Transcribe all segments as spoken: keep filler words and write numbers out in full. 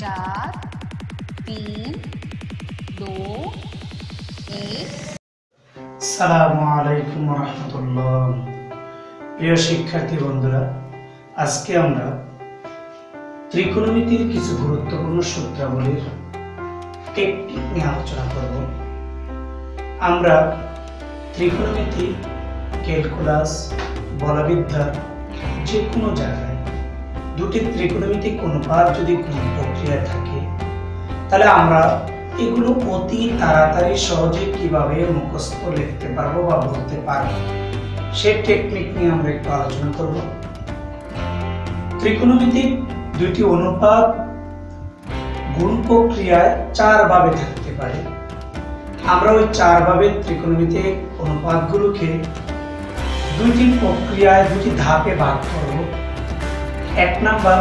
चार तीन दो एक। আসসালামুআলাইকুম রহমতুল্লাহ। প্রিয় শিক্ষার্থী বন্ধুরা, আজকে আমরা ত্রিকোণমিতির কিছু গুরুত্বপূর্ণ সূত্রাবলীর টেকনিক নিয়ে আলোচনা করব। আমরা ত্রিকোণমিতি, ক্যালকুলাস, বলবিদ্যা যে কোনো জায়গায় দুটি ত্রিকোণমিতিক অনুপাত যদি কোনো প্রক্রিয়া থাকে, তাহলে আমরা এগুলো অতি তাড়াতাড়ি সহজে কিভাবে মুখস্থ লিখতে পারবো বা বলতে পারবো, সেই টেকনিক নিয়ে আমরা একটু আলোচনা করব। ত্রিকোণমিতিক দুইটি অনুপাত গুণ প্রক্রিয়ায় চার ভাবে থাকতে পারে। আমরা ওই চার ভাবে ত্রিকোণমিতিক অনুপাতগুলোকে দুইটি প্রক্রিয়ায় দুটি ধাপে ভাগ করব। এক নাম্বার,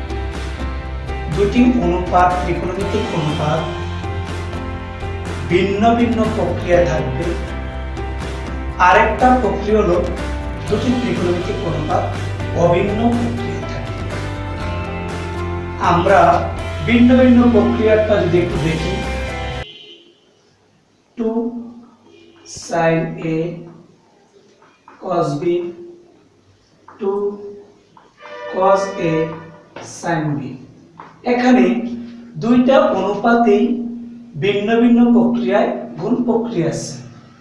দুটি অনুপাত ত্রিকোণমিতিক অনুপাত ভিন্ন ভিন্ন প্রক্রিয়া থাকবে। আরেকটা প্রক্রিয়া হলো দুটি ত্রিকোণমিতিক অনুপাত অভিন্ন প্রক্রিয়া থাকবে। আমরা ভিন্ন ভিন্ন প্রক্রিয়াটা যদি একটু দেখি, two sine A cos B, two cos A sine B. এখানে দুইটা অনুপাতেই ভিন্ন ভিন্ন প্রক্রিয়ায় গুণ প্রক্রিয়া আছে।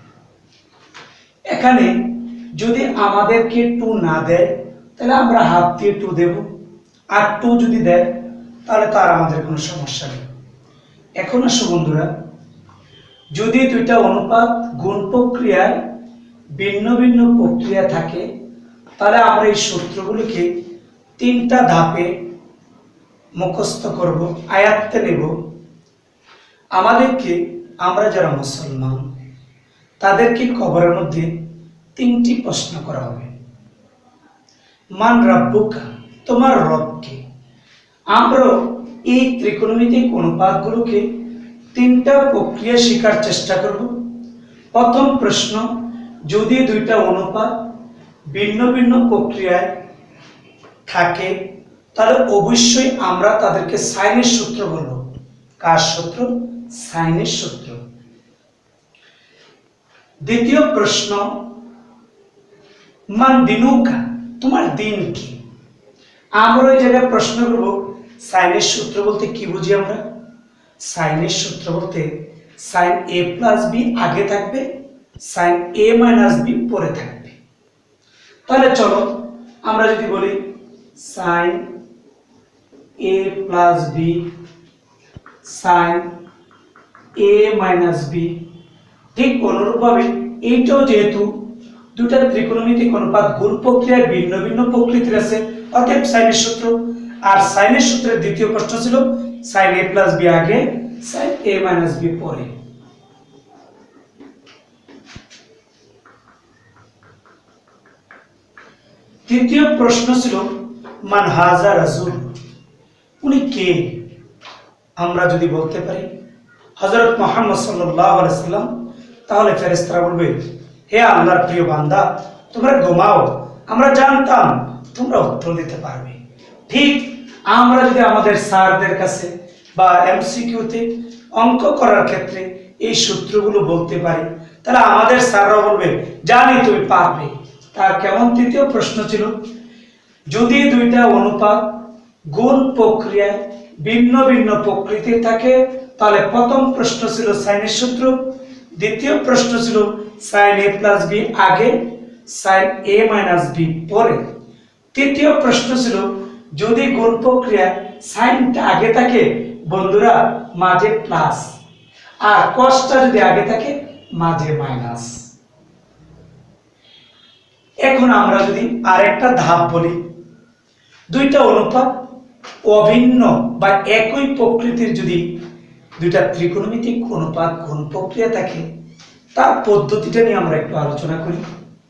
এখানে যদি আমাদেরকে টু না দেয়, তাহলে আমরা হাত দিয়ে টু দেব, আর টু যদি দেয় তাহলে তার আমাদের কোনো সমস্যা নেই। এখন আসো বন্ধুরা, যদি দুইটা অনুপাত গুণ প্রক্রিয়ায় ভিন্ন ভিন্ন প্রক্রিয়া থাকে, তাহলে আমরা এই সূত্রগুলিকে তিনটা ধাপে মুখস্থ করব, আয়ত্তে নেব। আমাদেরকে, আমরা যারা মুসলমান, তাদেরকে কবরের মধ্যে তিনটি প্রশ্ন করা হবে। মান রাব্বুকা, তোমার রব কে? আমরা এই ত্রিকোণমিতিক অনুপাতগুলোকে তিনটা প্রক্রিয়া শেখার চেষ্টা করব। প্রথম প্রশ্ন, যদি দুইটা অনুপাত ভিন্ন ভিন্ন প্রক্রিয়ায় থাকে, তাহলে অবশ্যই আমরা তাদেরকে সাইনের সূত্র বলবো। কার সূত্র? সাইনের সূত্র। দ্বিতীয় প্রশ্ন, মান দিনুকা, তোমার দিন কি? আমরা ওই জায়গায় প্রশ্ন করব সাইনের সূত্র বলতে কি বুঝি আমরা? সাইনের সূত্র বলতে সাইন এ প্লাস বি আগে থাকবে, সাইন এ মাইনাস বি পরে থাকবে। তাহলে চলো আমরা যদি বলি sine A plus B sine A minus B, ঠিক অনুরূপভাবে এইটাও যেহেতু দুটা ত্রিকোণমিতিক অনুপাত গুণ প্রক্রিয়ায় ভিন্ন ভিন্ন প্রকৃতির আছে, অতএব সাইনের সূত্র। আর সাইনের সূত্রের দ্বিতীয় প্রশ্ন ছিল সাইন এ প্লাস বি আগে, সাইন এ মাইনাস বি পরে। তৃতীয় প্রশ্ন ছিল মান হাজা রাসূল, উনি কে? আমরা যদি বলতে পারি হযরত মুহাম্মদ সাল্লাল্লাহু আলাইহি সাল্লাম, তাহলে ফেরেশতারা বলবে, হে আল্লাহর প্রিয় বান্দা, তোমরা ঘুমাও, আমরা জানতাম তোমরা উত্তর দিতে পারবে। ঠিক আমরা যদি আমাদের স্যারদের কাছে বা এমসিকিউতে অঙ্ক করার ক্ষেত্রে এই সূত্রগুলো বলতে পারি, তাহলে আমাদের স্যাররা বলবে জানি তুমি পারবে। তার কেমন? তৃতীয় প্রশ্ন ছিল, যদি দুইটা অনুপাত গুণ প্রক্রিয়ায় ভিন্ন ভিন্ন প্রকৃতির থাকে, তাহলে প্রথম প্রশ্ন ছিল সাইনের সূত্র, দ্বিতীয় প্রশ্ন ছিল সাইন এ প্লাস বি আগে, সাইন এ মাইনাস বি পরে, তৃতীয় প্রশ্ন ছিল যদি গুণ প্রক্রিয়া সাইনটা আগে থাকে বন্ধুরা মাঝে প্লাস, আর কসটা যদি আগে থাকে মাঝে মাইনাস। এখন আমরা যদি আরেকটা ধাপ বলি, দুইটা অনুপাত অভিন্ন বা একই প্রকৃতির যদি দুইটা ত্রিকোণমিতিক অনুপাত গুণ প্রক্রিয়া থাকে, তার পদ্ধতিটা নিয়ে আমরা একটু আলোচনা করি।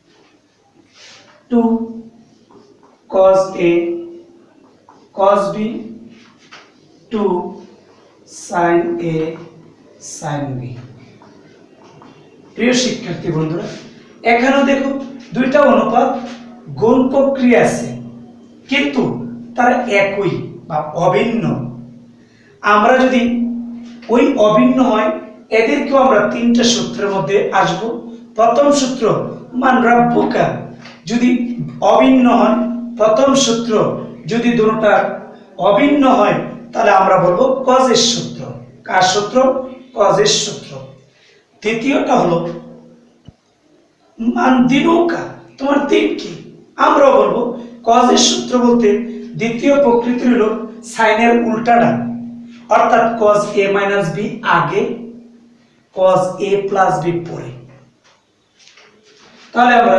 Two cos A cos B, two sine A sine B. প্রিয় শিক্ষার্থী বন্ধুরা, এখানেও দেখো দুইটা অনুপাত গুণ প্রক্রিয়া আছে, কিন্তু তারা একই বা অভিন্ন। আমরা যদি ওই অভিন্ন হয়, এদেরকেও আমরা তিনটা সূত্রের মধ্যে আসব। প্রথম সূত্র মান রাব্বুকা, যদি অভিন্ন হয়, প্রথম সূত্র যদি দুটোটা অভিন্ন হয় তাহলে আমরা বলবো কজের সূত্র। কার সূত্র? কজের সূত্র। দ্বিতীয়টা হলো মান দিনুকা, তোমার দিন কি? আমরাও বলবো কজের সূত্র বলতে দ্বিতীয় প্রকৃতি হলো সাইনের উল্টাটা, অর্থাৎ কজ এ মাইনাস বি আগে, কজ এ প্লাস বি পরে। তাহলে আমরা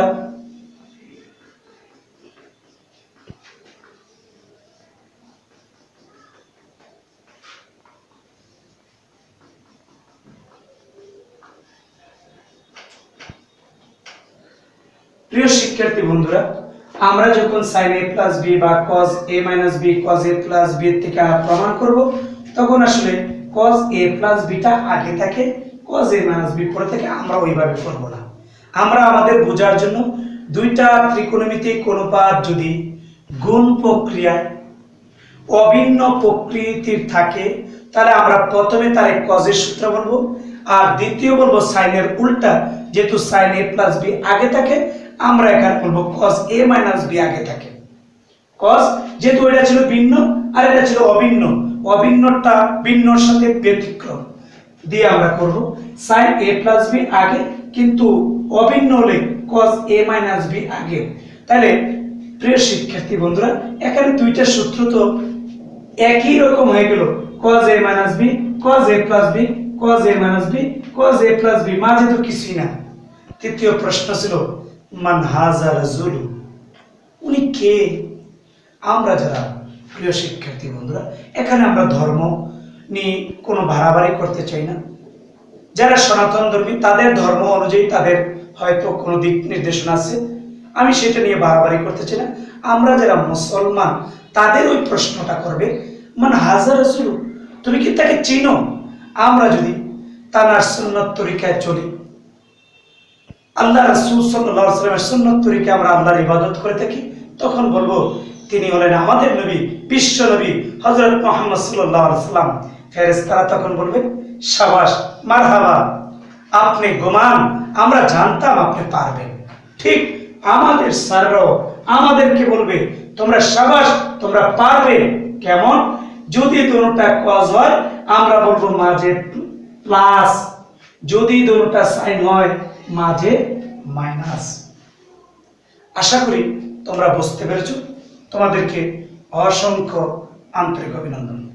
প্রিয় শিক্ষার্থী বন্ধুরা, আমরা যখন সাইন এ প্লাস বি বা cos A minus B cos A plus B থেকে প্রমাণ করব, তখন আসলে কজ এ প্লাস বিটা আগে থাকে, কজ এ মাইনাস বি পরে থাকে। আমরা ওইভাবে করব না। আমরা আমাদের বোঝার জন্য দুইটা ত্রিকোণমিতিক অনুপাত যদি গুণ প্রক্রিয়ায় অভিন্ন প্রকৃতির থাকে তাহলে আমরা প্রথমে তার কজের সূত্র বলবো, আর দ্বিতীয় বলবো সাইনের উল্টা। যেহেতু সাইন এ প্লাস বি আগে থাকে, আমরা এখানে বলবো কজ এ মাইনাস বি আগে থাকে। কজ যেহেতু এটা ছিল ভিন্ন আর এটা ছিল অভিন্ন, অভিন্নটা ভিন্নর সাথে ব্যতিক্রম দিয়ে আমরা করব সাইন এ প্লাস বি আগে, কিন্তু অভিন্ন হলে কজ এ মাইনাস বি আগে। তাহলে প্রিয় শিক্ষার্থী বন্ধুরা, এখানে দুইটা সূত্র তো একই রকম হয়ে গেল, cos A minus B cos A plus B cos A minus B cos A plus B, মাঝে তো কিছুই না। তৃতীয় প্রশ্ন ছিল মান হাযা রাজুল, উনি কে? আমরা যারা প্রিয় শিক্ষার্থী বন্ধুরা, এখানে আমরা ধর্ম নিয়ে কোনো বাড়াবাড়ি করতে চাই না। যারা সনাতন ধর্মী তাদের ধর্ম অনুযায়ী তাদের হয়তো কোনো দিক নির্দেশনা আছে, আমি সেটা নিয়ে বাড়াবাড়ি করতে চাই না। আমরা যারা মুসলমান তাদের ওই প্রশ্নটা করবে মান হাযা রাসূল, তুমি কি তাকে চিনো? আমরা যদি তার সুন্নাত তরিকায় চলি, আল্লাহ রাসূল সাল্লাল্লাহু আলাইহি ওয়াসাল্লামের সুন্নাত তরিকায় আমরা আল্লাহর ইবাদত করে থাকি, তখন বলবো তিনি হলেন আমাদের নবী, বিশ্ব নবী হযরত মুহাম্মদ সাল্লাল্লাহু আলাইহি ওয়াসাল্লাম। ফেরেশতারা তখন বলবে শাবাশ, মারহাবা, আপনি গোমান, আমরা জানতাম আপনি পারবেন। ঠিক আমাদের স্যাররাও আমাদেরকে বলবে তোমরা শাবাশ, তোমরা পারবে। কেমন? যদি দুটোটা কজ হয় আমরা বলবো মাঝে প্লাস, যদি দুটোটা সাইন হয় মাঝে মাইনাস। আশা করি তোমরা বুঝতে পেরেছো। তোমাদেরকে অসংখ্য আন্তরিক অভিনন্দন।